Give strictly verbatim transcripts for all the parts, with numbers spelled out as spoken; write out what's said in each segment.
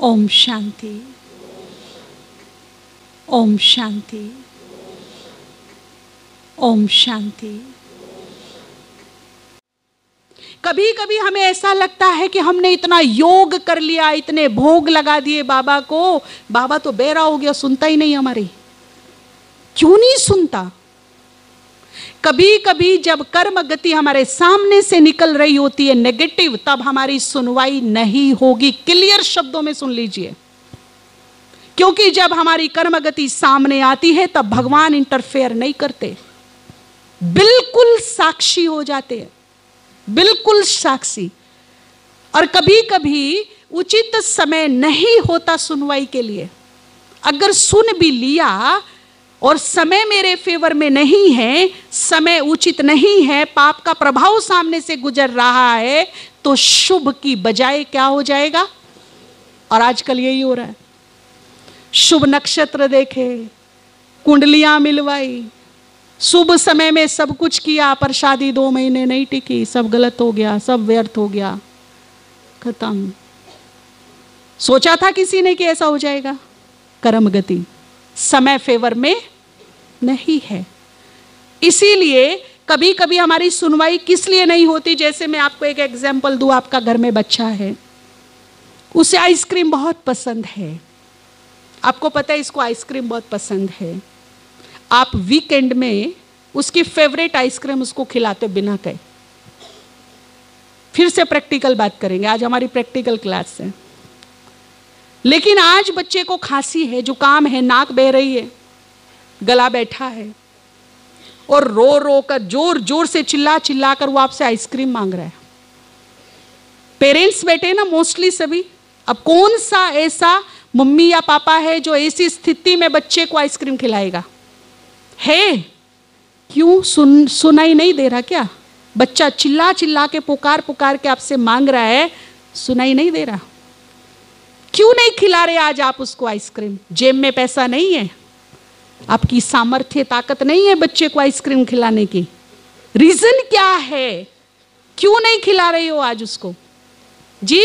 ओम शांति, ओम शांति, ओम शांति। कभी कभी हमें ऐसा लगता है कि हमने इतना योग कर लिया, इतने भोग लगा दिए बाबा को, बाबा तो बेरा हो गया, सुनता ही नहीं हमारी। क्यों नहीं सुनता? कभी कभी जब कर्म गति हमारे सामने से निकल रही होती है नेगेटिव, तब हमारी सुनवाई नहीं होगी। क्लियर शब्दों में सुन लीजिए, क्योंकि जब हमारी कर्म गति सामने आती है तब भगवान इंटरफेयर नहीं करते, बिल्कुल साक्षी हो जाते हैं, बिल्कुल साक्षी। और कभी कभी उचित समय नहीं होता सुनवाई के लिए। अगर सुन भी लिया और समय मेरे फेवर में नहीं है, समय उचित नहीं है, पाप का प्रभाव सामने से गुजर रहा है, तो शुभ की बजाय क्या हो जाएगा? और आजकल यही हो रहा है। शुभ नक्षत्र देखे, कुंडलियां मिलवाई, शुभ समय में सब कुछ किया, पर शादी दो महीने नहीं टिकी, सब गलत हो गया, सब व्यर्थ हो गया, खत्म। सोचा था किसी ने कि ऐसा हो जाएगा? कर्म गति समय फेवर में नहीं है। इसीलिए कभी कभी हमारी सुनवाई किस लिए नहीं होती? जैसे मैं आपको एक एग्जांपल दूं, आपका घर में बच्चा है, उसे आइसक्रीम बहुत पसंद है, आपको पता है इसको आइसक्रीम बहुत पसंद है, आप वीकेंड में उसकी फेवरेट आइसक्रीम उसको खिलाते बिना कहे। फिर से प्रैक्टिकल बात करेंगे, आज हमारी प्रैक्टिकल क्लास है। लेकिन आज बच्चे को खांसी है, जुकाम है, नाक बह रही है, गला बैठा है, और रो रो कर जोर जोर से चिल्ला चिल्ला कर वो आपसे आइसक्रीम मांग रहा है। पेरेंट्स बैठे ना मोस्टली सभी। अब कौन सा ऐसा मम्मी या पापा है जो ऐसी स्थिति में बच्चे को आइसक्रीम खिलाएगा? है? क्यों? सुन सुनाई नहीं दे रहा क्या? बच्चा चिल्ला चिल्ला के पुकार पुकार के आपसे मांग रहा है, सुनाई नहीं दे रहा? क्यों नहीं खिला रहे आज आप उसको आइसक्रीम? जेब में पैसा नहीं है, आपकी सामर्थ्य ताकत नहीं है बच्चे को आइसक्रीम खिलाने की। रीजन क्या है? क्यों नहीं खिला रही हो आज उसको? जी,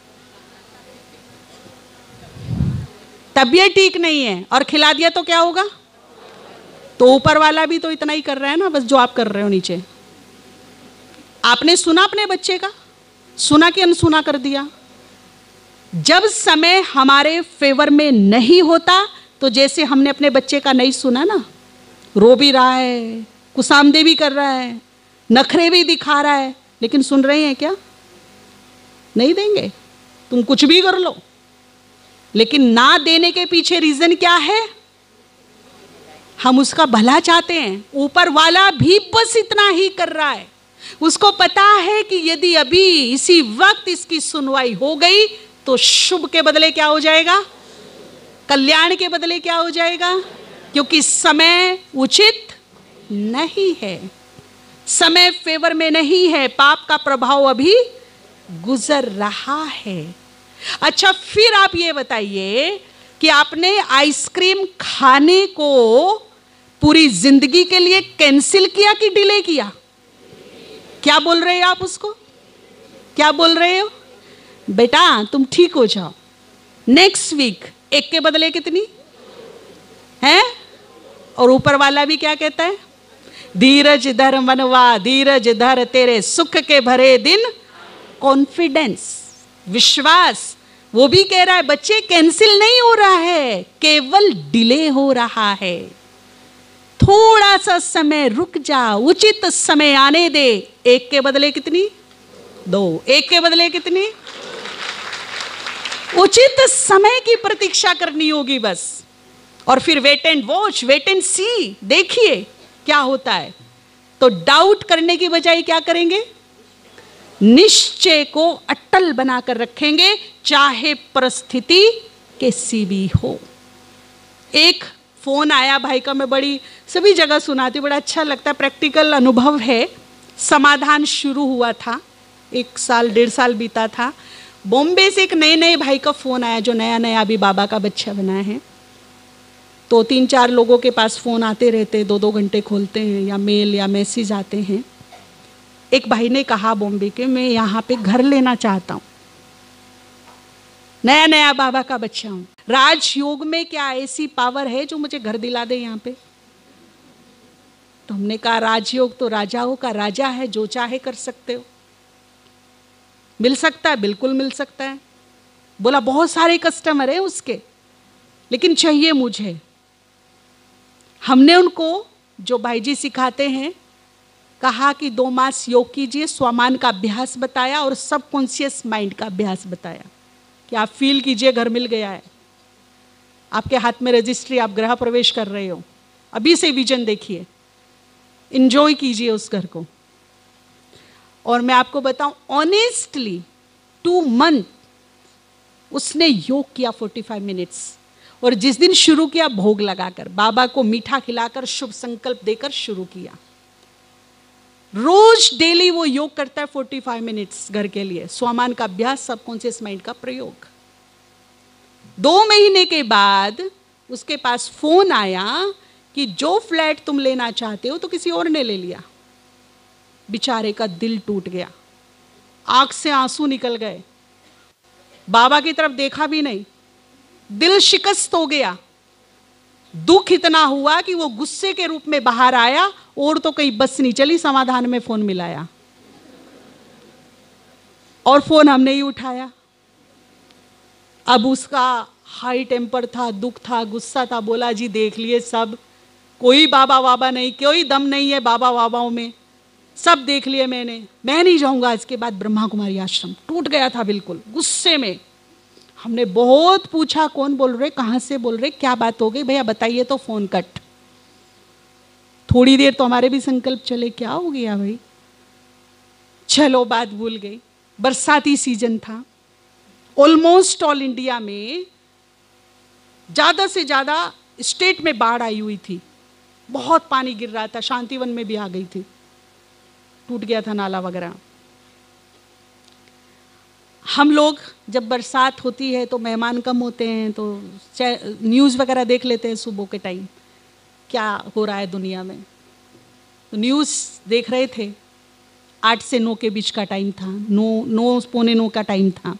तबीयत ठीक नहीं है, और खिला दिया तो क्या होगा? तो ऊपर वाला भी तो इतना ही कर रहा है ना, बस जो आप कर रहे हो नीचे। आपने सुना अपने बच्चे का? सुना कि अनसुना कर दिया? जब समय हमारे फेवर में नहीं होता, तो जैसे हमने अपने बच्चे का नहीं सुना ना, रो भी रहा है, कुसामदे भी कर रहा है, नखरे भी दिखा रहा है, लेकिन सुन रहे हैं क्या? नहीं देंगे, तुम कुछ भी कर लो। लेकिन ना देने के पीछे रीजन क्या है? हम उसका भला चाहते हैं। ऊपर वाला भी बस इतना ही कर रहा है, उसको पता है कि यदि अभी इसी वक्त इसकी सुनवाई हो गई तो शुभ के बदले क्या हो जाएगा? कल्याण के बदले क्या हो जाएगा? क्योंकि समय उचित नहीं है, समय फेवर में नहीं है, पाप का प्रभाव अभी गुजर रहा है। अच्छा, फिर आप ये बताइए कि आपने आइसक्रीम खाने को पूरी जिंदगी के लिए कैंसिल किया कि डिले किया? क्या बोल रहे हो आप उसको? क्या बोल रहे हो? बेटा तुम ठीक हो जाओ, नेक्स्ट वीक एक के बदले कितनी है? और ऊपर वाला भी क्या कहता है? धीरज धर मनवा, धीरज धर तेरे सुख के भरे दिन। कॉन्फिडेंस, विश्वास, वो भी कह रहा है बच्चे कैंसिल नहीं हो रहा है, केवल डिले हो रहा है। थोड़ा सा समय रुक जा, उचित समय आने दे। एक के बदले कितनी? दो। एक के बदले कितनी? उचित समय की प्रतीक्षा करनी होगी बस। और फिर wait and watch, wait and see, देखिए क्या होता है। तो डाउट करने की बजाय क्या करेंगे? निश्चय को अटल बनाकर रखेंगे, चाहे परिस्थिति कैसी भी हो। एक फोन आया भाई का, मैं बड़ी सभी जगह सुनाती, बड़ा अच्छा लगता है, प्रैक्टिकल अनुभव है। समाधान शुरू हुआ था, एक साल डेढ़ साल बीता था। बॉम्बे से एक नए नए भाई का फोन आया जो नया नया अभी बाबा का बच्चा बना है। तो तीन चार लोगों के पास फोन आते रहते, दो दो घंटे खोलते हैं, या मेल या मैसेज आते हैं। एक भाई ने कहा बॉम्बे के, मैं यहाँ पे घर लेना चाहता हूँ। नया नया बाबा का बच्चा हूं। राजयोग में क्या ऐसी पावर है जो मुझे घर दिला दे यहाँ पे? तो हमने कहा राजयोग तो राजाओं का राजा है, जो चाहे कर सकते हो। मिल सकता है, बिल्कुल मिल सकता है। बोला बहुत सारे कस्टमर हैं उसके, लेकिन चाहिए मुझे। हमने उनको जो भाई जी सिखाते हैं कहा कि दो मास योग कीजिए, स्वमान का अभ्यास बताया और सबकॉन्शियस माइंड का अभ्यास बताया कि आप फील कीजिए घर मिल गया है, आपके हाथ में रजिस्ट्री, आप गृह प्रवेश कर रहे हो, अभी से विजन देखिए, इंजॉय कीजिए उस घर को। और मैं आपको बताऊं ऑनेस्टली टू मंथ उसने योग किया पैंतालीस मिनट्स, और जिस दिन शुरू किया भोग लगाकर, बाबा को मीठा खिलाकर, शुभ संकल्प देकर शुरू किया। रोज डेली वो योग करता है पैंतालीस मिनट्स घर के लिए, स्वमान का अभ्यास, सबकॉन्शियस माइंड का प्रयोग। दो महीने के बाद उसके पास फोन आया कि जो फ्लैट तुम लेना चाहते हो तो किसी और ने ले लिया। बेचारे का दिल टूट गया, आंख से आंसू निकल गए, बाबा की तरफ देखा भी नहीं, दिल शिकस्त हो गया। दुख इतना हुआ कि वो गुस्से के रूप में बाहर आया, और तो कहीं बस नहीं चली, समाधान में फोन मिलाया और फोन हमने ही उठाया। अब उसका हाई टेम्पर था, दुख था, गुस्सा था। बोला जी देख लिए सब, कोई बाबा वाबा नहीं, कोई दम नहीं है बाबा वाबाओं में, सब देख लिए मैंने, मैं नहीं जाऊंगा आज के बाद ब्रह्मा कुमारी आश्रम। टूट गया था बिल्कुल गुस्से में। हमने बहुत पूछा कौन बोल रहे, कहाँ से बोल रहे, क्या बात हो गई भैया बताइए, तो फोन कट। थोड़ी देर तो हमारे भी संकल्प चले, क्या हो गया भाई, चलो बात भूल गई। बरसाती सीजन था, ऑलमोस्ट ऑल इंडिया में ज्यादा से ज्यादा स्टेट में बाढ़ आई हुई थी, बहुत पानी गिर रहा था, शांतिवन में भी आ गई थी, टूट गया था नाला वगैरह। हम लोग जब बरसात होती है तो मेहमान कम होते हैं, तो न्यूज़ वगैरह देख लेते हैं सुबह के टाइम क्या हो रहा है दुनिया में। तो न्यूज़ देख रहे थे, आठ से नौ के बीच का टाइम था, नौ नौ पौने नौ का टाइम था।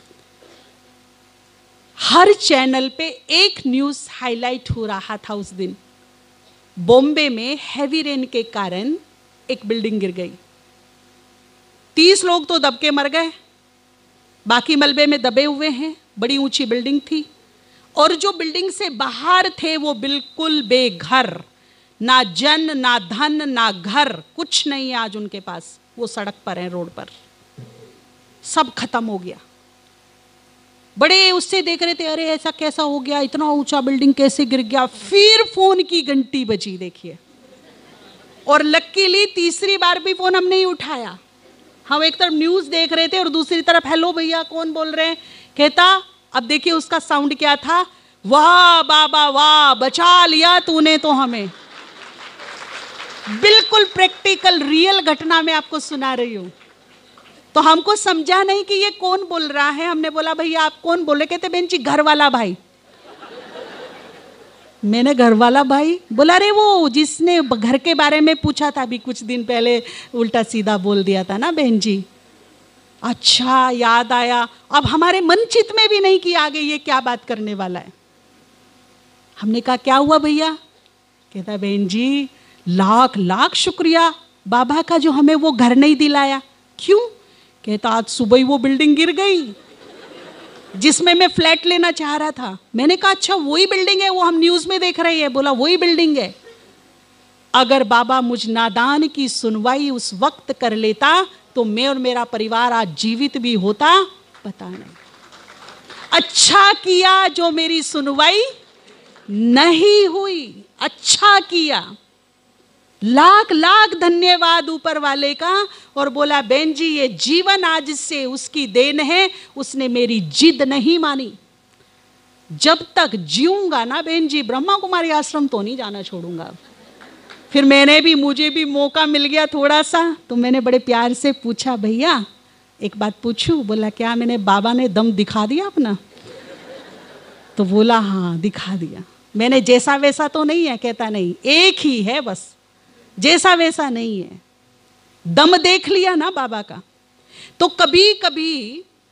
हर चैनल पे एक न्यूज़ हाईलाइट हो रहा था उस दिन। बॉम्बे में हैवी रेन के कारण एक बिल्डिंग गिर गई, तीस लोग तो दब के मर गए, बाकी मलबे में दबे हुए हैं। बड़ी ऊंची बिल्डिंग थी, और जो बिल्डिंग से बाहर थे वो बिल्कुल बेघर, ना जन ना धन ना घर, कुछ नहीं है आज उनके पास। वो सड़क पर हैं, रोड पर, सब खत्म हो गया। बड़े उससे देख रहे थे, अरे ऐसा कैसा हो गया, इतना ऊंचा बिल्डिंग कैसे गिर गया। फिर फोन की घंटी बजी, देखिए, और लकीली तीसरी बार भी फोन हमने ही उठाया। हम एक तरफ न्यूज़ देख रहे थे और दूसरी तरफ हेलो भैया कौन बोल रहे हैं, कहता अब देखिए उसका साउंड क्या था, वाह बाबा वाह, बचा लिया तूने तो हमें। बिल्कुल प्रैक्टिकल रियल घटना में आपको सुना रही हूं। तो हमको समझा नहीं कि ये कौन बोल रहा है। हमने बोला भैया आप कौन बोल रहे, कहते बहन जी घर वाला भाई। मैंने घर वाला भाई बोला, रे वो जिसने घर के बारे में पूछा था अभी कुछ दिन पहले, उल्टा सीधा बोल दिया था ना बहन जी। अच्छा याद आया, अब हमारे मन चित में भी नहीं कि आगे ये क्या बात करने वाला है। हमने कहा क्या हुआ भैया, कहता बहन जी लाख लाख शुक्रिया बाबा का जो हमें वो घर नहीं दिलाया। क्यों, कहता आज सुबह ही वो बिल्डिंग गिर गई जिसमें मैं फ्लैट लेना चाह रहा था। मैंने कहा अच्छा वही बिल्डिंग है, वो हम न्यूज़ में देख रहे हैं। बोला वही बिल्डिंग है। अगर बाबा मुझ नादान की सुनवाई उस वक्त कर लेता तो मैं और मेरा परिवार आज जीवित भी होता, पता नहीं। अच्छा किया जो मेरी सुनवाई नहीं हुई, अच्छा किया, लाख लाख धन्यवाद ऊपर वाले का। और बोला बहन जी ये जीवन आज से उसकी देन है, उसने मेरी जिद नहीं मानी। जब तक जीऊंगा ना बहन जी, ब्रह्मा कुमारी आश्रम तो नहीं जाना छोड़ूंगा। फिर मैंने भी, मुझे भी मौका मिल गया थोड़ा सा, तो मैंने बड़े प्यार से पूछा भैया एक बात पूछूं। बोला क्या, मैंने बाबा ने दम दिखा दिया अपना? तो बोला हाँ दिखा दिया। मैंने जैसा वैसा तो नहीं है, कहता नहीं एक ही है बस, जैसा वैसा नहीं है। दम देख लिया ना बाबा का। तो कभी कभी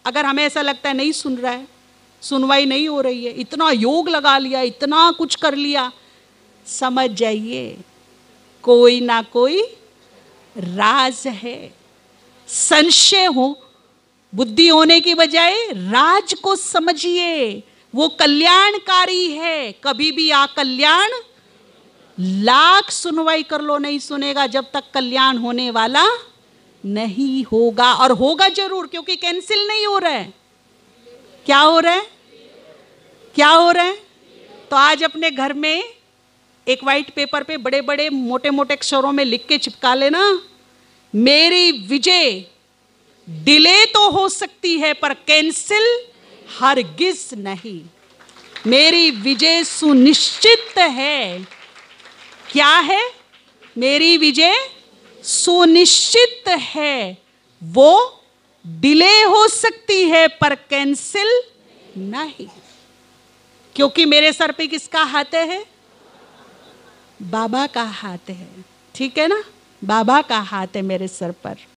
अगर हमें ऐसा लगता है नहीं सुन रहा है, सुनवाई नहीं हो रही है, इतना योग लगा लिया, इतना कुछ कर लिया, समझ जाइए कोई ना कोई राज है। संशय हो, बुद्धि होने की बजाय राज को समझिए, वो कल्याणकारी है। कभी भी अकल्याण, लाख सुनवाई कर लो नहीं सुनेगा जब तक कल्याण होने वाला नहीं होगा। और होगा जरूर, क्योंकि कैंसिल नहीं हो रहा है। क्या हो रहा है? क्या हो रहा है? तो आज अपने घर में एक वाइट पेपर पे बड़े बड़े मोटे मोटे अक्षरों में लिख के चिपका लेना, मेरी विजय डिले तो हो सकती है पर कैंसिल हरगिज नहीं। मेरी विजय सुनिश्चित है। क्या है? मेरी विजय सुनिश्चित है। वो डिले हो सकती है पर कैंसिल नहीं, क्योंकि मेरे सर पे किसका हाथ है? बाबा का हाथ है। ठीक है ना? बाबा का हाथ है मेरे सर पर।